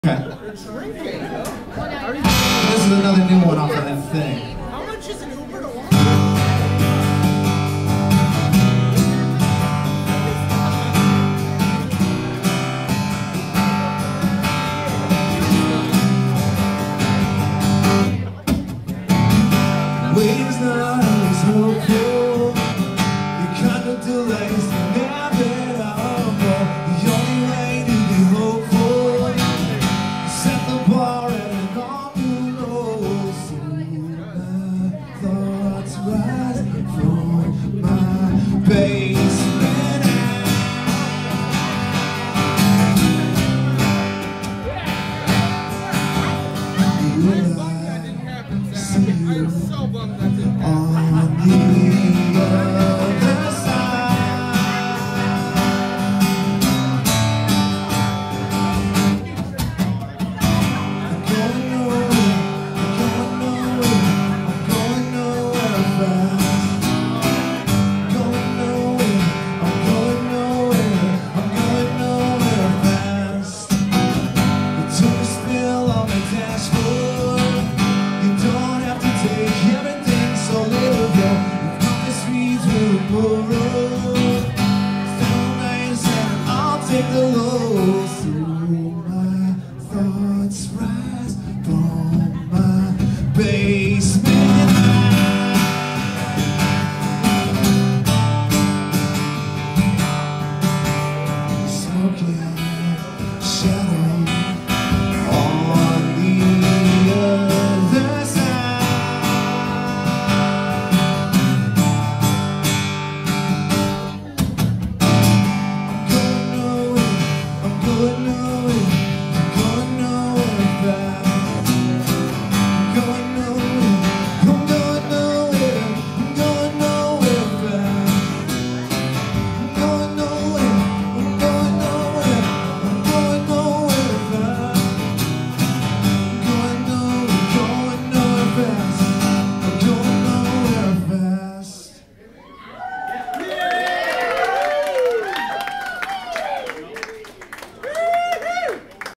Okay. This is another new one off of that thing. How much is an Uber to walk? Waiting's not always so cool. You kind of delays inevitable. The only way to be hopeful is set the bar at an all-new low. So my thoughts rise from my basement. I'm so bummed that didn't happen. On the other side, I'm going nowhere, I'm going nowhere fast. Going nowhere, I'm going nowhere fast. You took a spill on the dashboard. You don't have to take everything so literal. If my streets were a road, still nice and I'll take the low. So my thoughts rise.